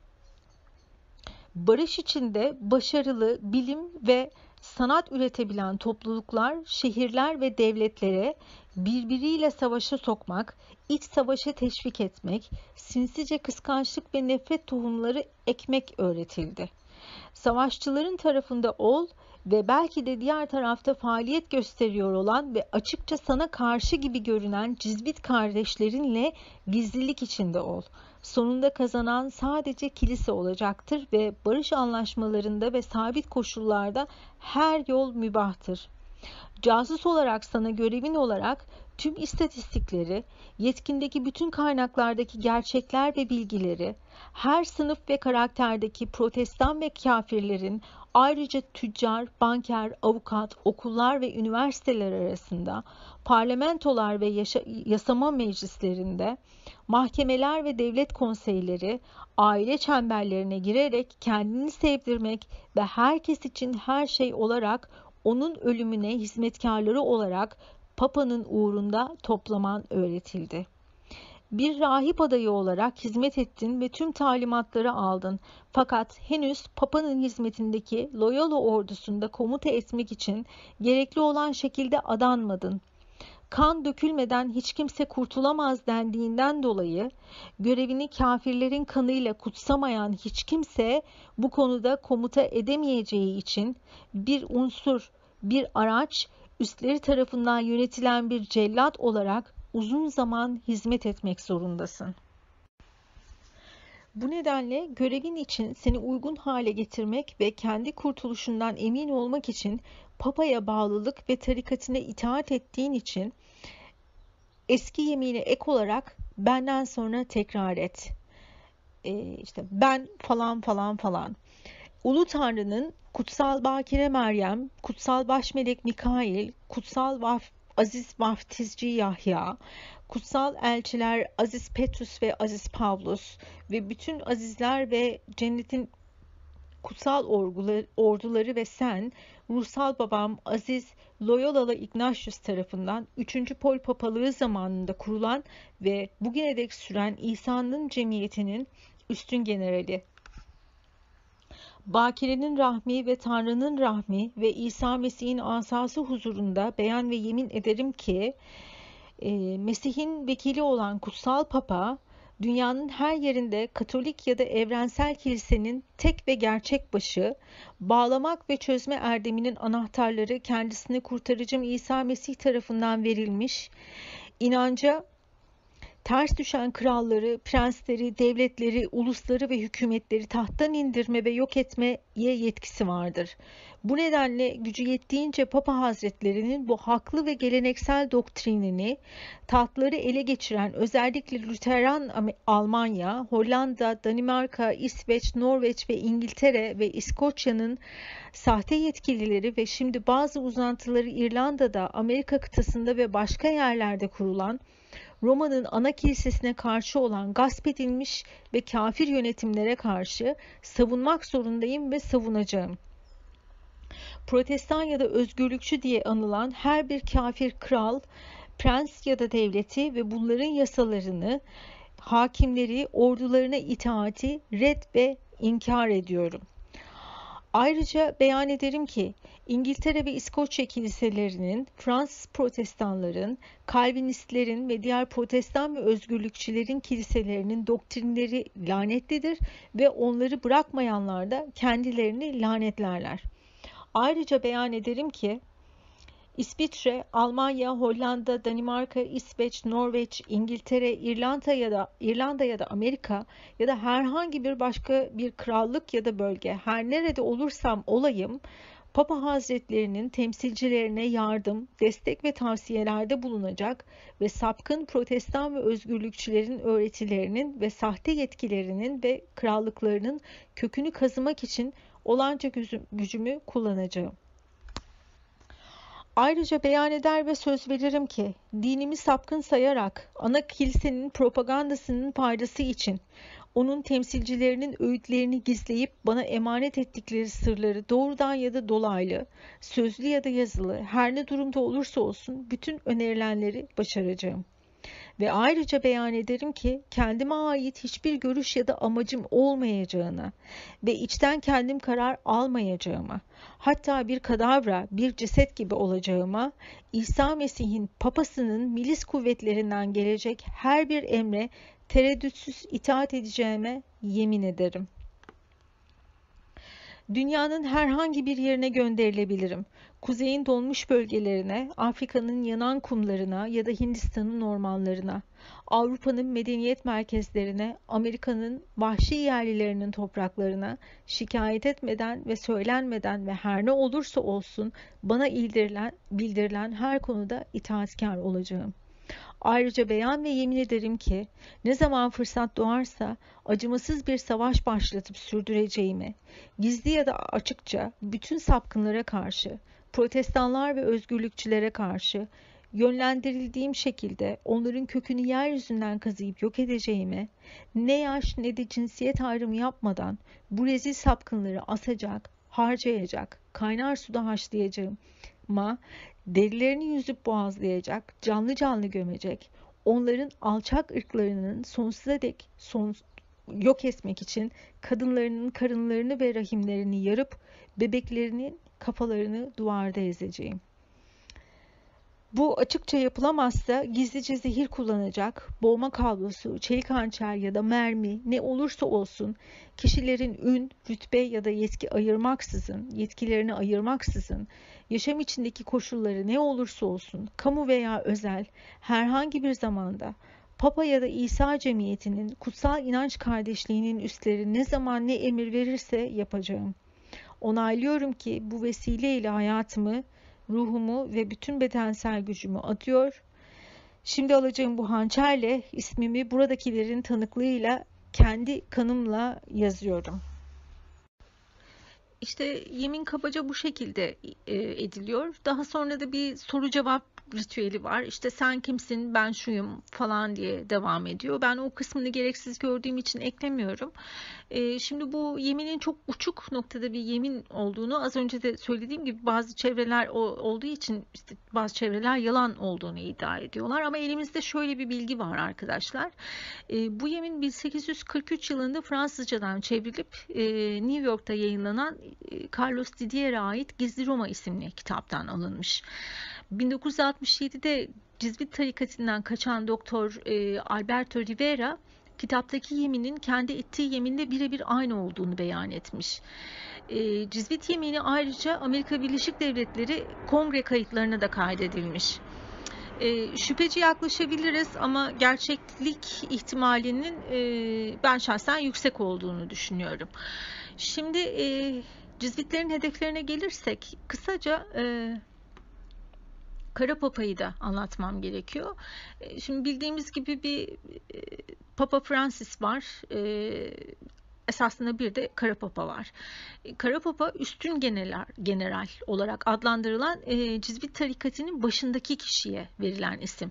barış içinde başarılı bilim ve sanat üretebilen topluluklar, şehirler ve devletlere birbiriyle savaşa sokmak, iç savaşa teşvik etmek, sinsice kıskançlık ve nefret tohumları ekmek öğretildi. Savaşçıların tarafında ol ve belki de diğer tarafta faaliyet gösteriyor olan ve açıkça sana karşı gibi görünen Cizvit kardeşlerinle gizlilik içinde ol. Sonunda kazanan sadece kilise olacaktır ve barış anlaşmalarında ve sabit koşullarda her yol mübahtır. Casus olarak sana görevin olarak tüm istatistikleri, yetkindeki bütün kaynaklardaki gerçekler ve bilgileri, her sınıf ve karakterdeki protestan ve kafirlerin, ayrıca tüccar, banker, avukat, okullar ve üniversiteler arasında, parlamentolar ve yasama meclislerinde, mahkemeler ve devlet konseyleri, aile çemberlerine girerek kendini sevdirmek ve herkes için her şey olarak onun ölümüne hizmetkarları olarak Papa'nın uğrunda toplaman öğretildi. Bir rahip adayı olarak hizmet ettin ve tüm talimatları aldın. Fakat henüz Papa'nın hizmetindeki Loyola ordusunda komuta etmek için gerekli olan şekilde adanmadın. kan dökülmeden hiç kimse kurtulamaz dendiğinden dolayı görevini kafirlerin kanıyla kutsamayan hiç kimse bu konuda komuta edemeyeceği için bir unsur, bir araç, üstleri tarafından yönetilen bir cellat olarak uzun zaman hizmet etmek zorundasın. Bu nedenle görevin için seni uygun hale getirmek ve kendi kurtuluşundan emin olmak için Papa'ya bağlılık ve tarikatine itaat ettiğin için eski yemini ek olarak benden sonra tekrar et. İşte ben falan falan falan. Ulu Tanrı'nın kutsal Bakire Meryem, kutsal Başmelek Mikail, kutsal Aziz Vaftizci Yahya, kutsal elçiler Aziz Petrus ve Aziz Pavlus ve bütün azizler ve cennetin kutsal orduları ve sen, ruhsal babam Aziz Loyolalı Ignatius tarafından 3. Pol Papalığı zamanında kurulan ve bugüne dek süren İsa'nın cemiyetinin üstün generali. Bakire'nin rahmi ve Tanrı'nın rahmi ve İsa Mesih'in asası huzurunda beyan ve yemin ederim ki Mesih'in vekili olan kutsal Papa, dünyanın her yerinde Katolik ya da evrensel kilisenin tek ve gerçek başı, bağlamak ve çözme erdeminin anahtarları kendisine kurtarıcım İsa Mesih tarafından verilmiş, inanca ters düşen kralları, prensleri, devletleri, ulusları ve hükümetleri tahttan indirme ve yok etmeye yetkisi vardır. Bu nedenle gücü yettiğince Papa Hazretlerinin bu haklı ve geleneksel doktrinini tahtları ele geçiren özellikle Lüteran Almanya, Hollanda, Danimarka, İsveç, Norveç ve İngiltere ve İskoçya'nın sahte yetkilileri ve şimdi bazı uzantıları İrlanda'da, Amerika kıtasında ve başka yerlerde kurulan Roma'nın ana kilisesine karşı olan gasp edilmiş ve kafir yönetimlere karşı savunmak zorundayım ve savunacağım. Protestan ya da özgürlükçü diye anılan her bir kafir kral, prens ya da devleti ve bunların yasalarını, hakimleri, ordularına itaati red ve inkar ediyorum. Ayrıca beyan ederim ki İngiltere ve İskoçya kiliselerinin, Fransız protestanların, Kalvinistlerin ve diğer protestan ve özgürlükçülerin kiliselerinin doktrinleri lanetlidir ve onları bırakmayanlar da kendilerini lanetlerler. Ayrıca beyan ederim ki İsviçre, Almanya, Hollanda, Danimarka, İsveç, Norveç, İngiltere, İrlanda ya da Amerika ya da herhangi bir başka bir krallık ya da bölge, her nerede olursam olayım, Papa Hazretlerinin temsilcilerine yardım, destek ve tavsiyelerde bulunacak ve sapkın protestan ve özgürlükçülerin öğretilerinin ve sahte yetkilerinin ve krallıklarının kökünü kazımak için olanca gücümü kullanacağım. Ayrıca beyan eder ve söz veririm ki dinimi sapkın sayarak ana kilisenin propagandasının faydası için onun temsilcilerinin öğütlerini gizleyip bana emanet ettikleri sırları doğrudan ya da dolaylı, sözlü ya da yazılı her ne durumda olursa olsun bütün önerilenleri başaracağım. Ve ayrıca beyan ederim ki kendime ait hiçbir görüş ya da amacım olmayacağına ve içten kendim karar almayacağıma, hatta bir kadavra, bir ceset gibi olacağıma, İsa Mesih'in papasının milis kuvvetlerinden gelecek her bir emre tereddütsüz itaat edeceğime yemin ederim. Dünyanın herhangi bir yerine gönderilebilirim. Kuzeyin donmuş bölgelerine, Afrika'nın yanan kumlarına ya da Hindistan'ın ormanlarına, Avrupa'nın medeniyet merkezlerine, Amerika'nın vahşi yerlilerinin topraklarına, şikayet etmeden ve söylenmeden ve her ne olursa olsun bana bildirilen her konuda itaatkar olacağım. Ayrıca beyan ve yemin ederim ki ne zaman fırsat doğarsa acımasız bir savaş başlatıp sürdüreceğimi, gizli ya da açıkça bütün sapkınlara karşı, protestanlar ve özgürlükçülere karşı yönlendirildiğim şekilde onların kökünü yeryüzünden kazıyıp yok edeceğime, ne yaş ne de cinsiyet ayrımı yapmadan bu rezil sapkınları asacak, harcayacak, kaynar suda haşlayacağım. Derilerini yüzüp boğazlayacak, canlı canlı gömecek, onların alçak ırklarının sonsuza dek yok etmek için kadınlarının karınlarını ve rahimlerini yarıp bebeklerinin kafalarını duvarda ezeceğim. Bu açıkça yapılamazsa gizlice zehir kullanacak, boğma kablosu, çelik hançer ya da mermi ne olursa olsun kişilerin ün, rütbe ya da yetkilerini ayırmaksızın, yaşam içindeki koşulları ne olursa olsun, kamu veya özel, herhangi bir zamanda Papa ya da İsa Cemiyeti'nin kutsal inanç kardeşliğinin üstleri ne zaman ne emir verirse yapacağım. Onaylıyorum ki bu vesileyle hayatımı, ruhumu ve bütün bedensel gücümü atıyor. Şimdi alacağım bu hançerle ismimi buradakilerin tanıklığıyla kendi kanımla yazıyorum. İşte yemin kabaca bu şekilde ediliyor. Daha sonra da bir soru cevap ritüeli var. İşte sen kimsin, ben şuyum falan diye devam ediyor. Ben o kısmını gereksiz gördüğüm için eklemiyorum. Şimdi bu yeminin çok uçuk noktada bir yemin olduğunu az önce de söylediğim gibi bazı çevreler olduğu için işte bazı çevreler yalan olduğunu iddia ediyorlar. Ama elimizde şöyle bir bilgi var arkadaşlar. Bu yemin 1843 yılında Fransızcadan çevrilip New York'ta yayınlanan Carlos Didier'e ait Gizli Roma isimli kitaptan alınmış. 1967'de Cizvit tarikatından kaçan Doktor Alberto Rivera kitaptaki yeminin kendi ettiği yeminle birebir aynı olduğunu beyan etmiş. Cizvit yemini ayrıca Amerika Birleşik Devletleri kongre kayıtlarına da kaydedilmiş. Şüpheci yaklaşabiliriz ama gerçeklik ihtimalinin ben şahsen yüksek olduğunu düşünüyorum. Şimdi Cizvitlerin hedeflerine gelirsek kısaca Kara Papa'yı da anlatmam gerekiyor. Şimdi bildiğimiz gibi bir Papa Francis var. Esasında bir de Kara Papa var. Kara Papa üstün general olarak adlandırılan Cizvit tarikatının başındaki kişiye verilen isim.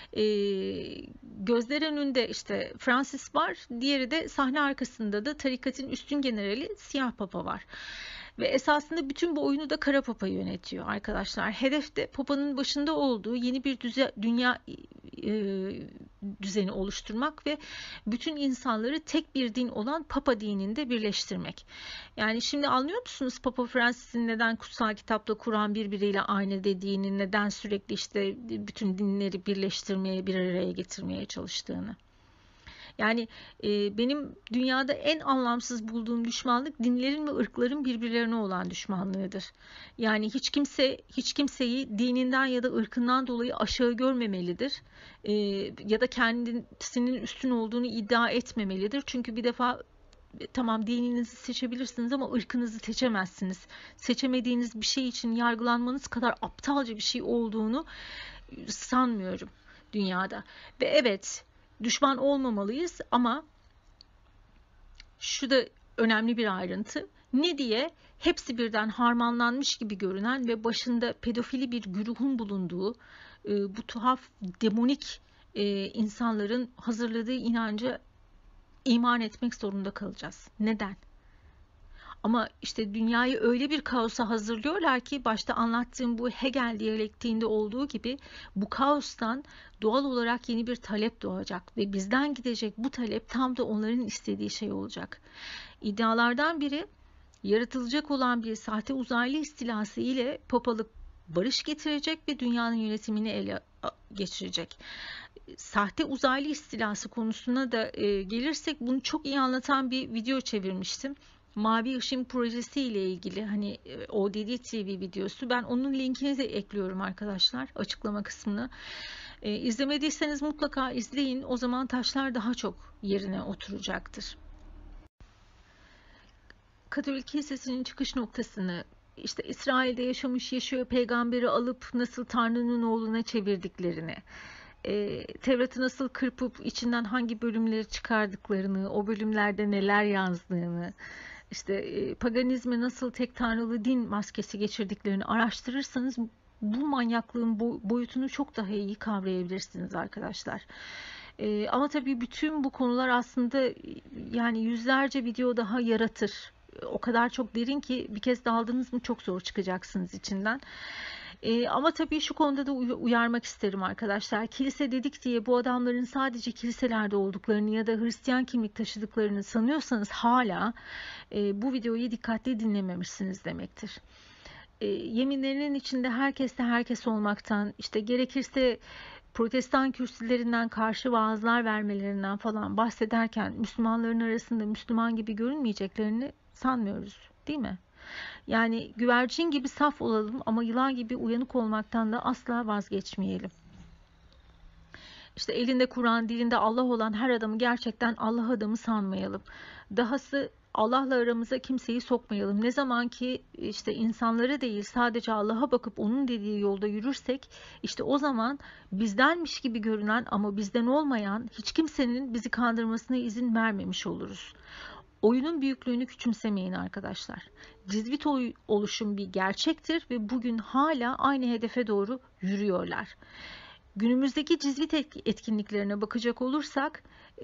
Gözler önünde işte Francis var, diğeri de sahne arkasında da tarikatın üstün generali Siyah Papa var. Ve esasında bütün bu oyunu da Kara Papa yönetiyor arkadaşlar. Hedef de Papa'nın başında olduğu yeni bir dünya düzeni oluşturmak ve bütün insanları tek bir din olan Papa dininde birleştirmek. Yani şimdi anlıyor musunuz Papa Francis'in neden kutsal kitapla Kur'an birbiriyle aynı dediğini, neden sürekli işte bütün dinleri birleştirmeye, bir araya getirmeye çalıştığını? Yani benim dünyada en anlamsız bulduğum düşmanlık dinlerin ve ırkların birbirlerine olan düşmanlığıdır. Yani hiç kimseyi dininden ya da ırkından dolayı aşağı görmemelidir. Ya da kendisinin üstün olduğunu iddia etmemelidir. Çünkü bir defa tamam dininizi seçebilirsiniz ama ırkınızı seçemezsiniz. Seçemediğiniz bir şey için yargılanmanız kadar aptalca bir şey olduğunu sanmıyorum dünyada. Ve evet, düşman olmamalıyız ama şu da önemli bir ayrıntı. Ne diye hepsi birden harmanlanmış gibi görünen ve başında pedofili bir güruhun bulunduğu bu tuhaf demonik insanların hazırladığı inanca iman etmek zorunda kalacağız. Neden? Ama işte dünyayı öyle bir kaosa hazırlıyorlar ki başta anlattığım bu Hegel diyalektiğinde olduğu gibi bu kaostan doğal olarak yeni bir talep doğacak ve bizden gidecek bu talep tam da onların istediği şey olacak. İddialardan biri yaratılacak olan bir sahte uzaylı istilası ile papalık barış getirecek ve dünyanın yönetimini ele geçirecek. Sahte uzaylı istilası konusuna da gelirsek bunu çok iyi anlatan bir video çevirmiştim. Mavi Işın projesi ile ilgili hani ODD TV videosu. Ben onun linkini de ekliyorum arkadaşlar açıklama kısmına. İzlemediyseniz mutlaka izleyin. O zaman taşlar daha çok yerine oturacaktır. Katolik Kilisesi'nin çıkış noktasını işte İsrail'de yaşıyor peygamberi alıp nasıl Tanrı'nın oğluna çevirdiklerini, Tevrat'ı nasıl kırpıp içinden hangi bölümleri çıkardıklarını, o bölümlerde neler yazdığını, işte paganizme nasıl tek tanrılı din maskesi geçirdiklerini araştırırsanız bu manyaklığın boyutunu çok daha iyi kavrayabilirsiniz arkadaşlar. Ama tabii bütün bu konular aslında yani yüzlerce video daha yaratır. O kadar çok derin ki bir kez daldınız mı çok zor çıkacaksınız içinden. Ama tabii şu konuda da uyarmak isterim arkadaşlar. Kilise dedik diye bu adamların sadece kiliselerde olduklarını ya da Hristiyan kimlik taşıdıklarını sanıyorsanız hala bu videoyu dikkatli dinlememişsiniz demektir. yeminlerinin içinde herkes de herkes olmaktan, işte gerekirse protestan kürsülerinden karşı vaazlar vermelerinden falan bahsederken Müslümanların arasında Müslüman gibi görünmeyeceklerini sanmıyoruz, değil mi? Yani güvercin gibi saf olalım ama yılan gibi uyanık olmaktan da asla vazgeçmeyelim. İşte elinde Kur'an, dilinde Allah olan her adamı gerçekten Allah adamı sanmayalım. Dahası Allah'la aramıza kimseyi sokmayalım. Ne zaman ki işte insanlara değil sadece Allah'a bakıp onun dediği yolda yürürsek, işte o zaman bizdenmiş gibi görünen ama bizden olmayan hiç kimsenin bizi kandırmasına izin vermemiş oluruz. Oyunun büyüklüğünü küçümsemeyin arkadaşlar. Cizvit oluşum bir gerçektir ve bugün hala aynı hedefe doğru yürüyorlar. Günümüzdeki cizvit etkinliklerine bakacak olursak,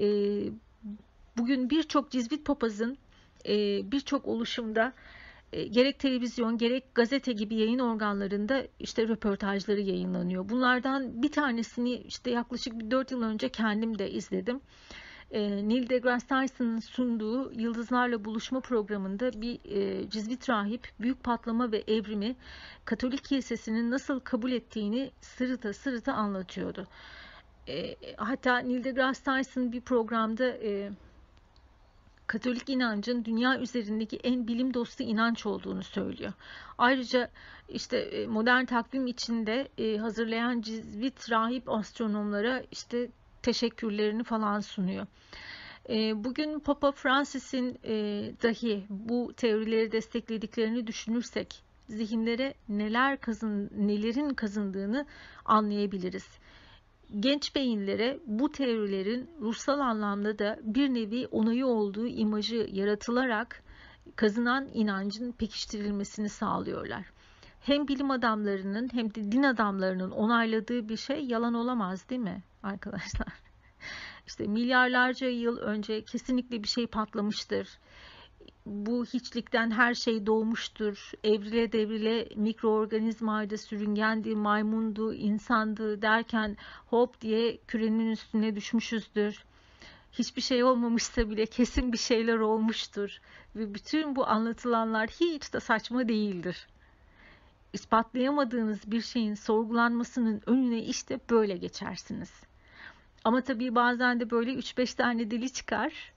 bugün birçok cizvit papazın birçok oluşumda gerek televizyon gerek gazete gibi yayın organlarında işte röportajları yayınlanıyor. Bunlardan bir tanesini işte yaklaşık 4 yıl önce kendim de izledim. Neil deGrasse Tyson'ın sunduğu Yıldızlarla Buluşma programında bir cizvit rahip büyük patlama ve evrimi Katolik Kilisesi'nin nasıl kabul ettiğini sırıta anlatıyordu. Hatta Neil deGrasse Tyson bir programda Katolik inancın dünya üzerindeki en bilim dostu inanç olduğunu söylüyor. Ayrıca işte modern takvim içinde hazırlayan cizvit rahip astronomlara işte teşekkürlerini falan sunuyor. Bugün Papa Francis'in dahi bu teorileri desteklediklerini düşünürsek zihinlere nelerin kazındığını anlayabiliriz. Genç beyinlere bu teorilerin ruhsal anlamda da bir nevi onayı olduğu imajı yaratılarak kazınan inancın pekiştirilmesini sağlıyorlar. Hem bilim adamlarının hem de din adamlarının onayladığı bir şey yalan olamaz, değil mi arkadaşlar? İşte milyarlarca yıl önce kesinlikle bir şey patlamıştır. Bu hiçlikten her şey doğmuştur. Evrile devrile mikroorganizmaydı, sürüngendi, maymundu, insandı derken hop diye kürenin üstüne düşmüşüzdür. Hiçbir şey olmamışsa bile kesin bir şeyler olmuştur. Ve bütün bu anlatılanlar hiç de saçma değildir. İspatlayamadığınız bir şeyin sorgulanmasının önüne işte böyle geçersiniz. Ama tabii bazen de böyle 3-5 tane deli çıkar.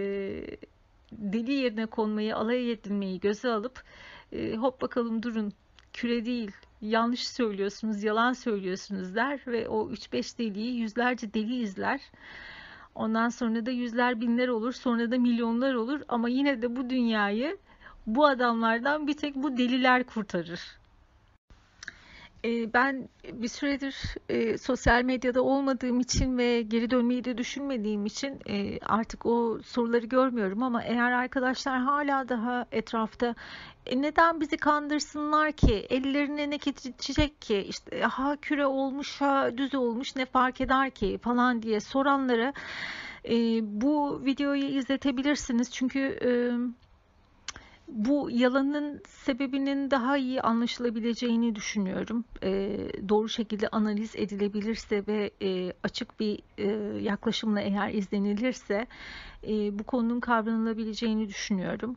Deli yerine konmayı, alay edilmeyi göze alıp hop bakalım durun, küre değil, yanlış söylüyorsunuz, yalan söylüyorsunuz der ve o 3-5 deliği yüzlerce deli izler. Ondan sonra da yüzler binler olur, sonra da milyonlar olur ama yine de bu dünyayı bu adamlardan bir tek bu deliler kurtarır. Ben bir süredir sosyal medyada olmadığım için ve geri dönmeyi de düşünmediğim için artık o soruları görmüyorum ama eğer arkadaşlar hala daha etrafta neden bizi kandırsınlar ki, ellerine ne geçecek ki, işte ha küre olmuş ha düz olmuş ne fark eder ki falan diye soranlara bu videoyu izletebilirsiniz çünkü bu yalanın sebebinin daha iyi anlaşılabileceğini düşünüyorum. Doğru şekilde analiz edilebilirse ve açık bir yaklaşımla eğer izlenilirse bu konunun kavranılabileceğini düşünüyorum.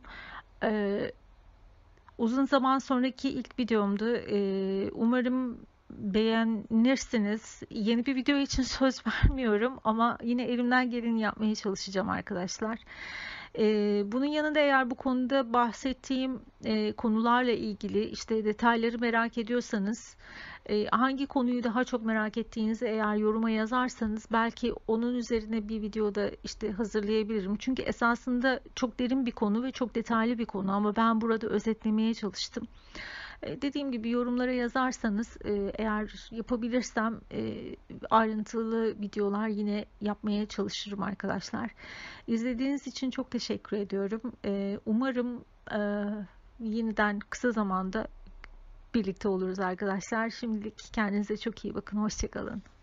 Uzun zaman sonraki ilk videomdu. Umarım beğenirsiniz. Yeni bir video için söz vermiyorum ama yine elimden geleni yapmaya çalışacağım arkadaşlar. Bunun yanında eğer bu konuda bahsettiğim konularla ilgili işte detayları merak ediyorsanız, hangi konuyu daha çok merak ettiğinizi eğer yoruma yazarsanız belki onun üzerine bir videoda işte hazırlayabilirim. Çünkü esasında çok derin bir konu ve çok detaylı bir konu ama ben burada özetlemeye çalıştım. Dediğim gibi yorumlara yazarsanız eğer yapabilirsem ayrıntılı videolar yine yapmaya çalışırım arkadaşlar. İzlediğiniz için çok teşekkür ediyorum. Umarım yeniden kısa zamanda birlikte oluruz arkadaşlar. Şimdilik kendinize çok iyi bakın. Hoşça kalın.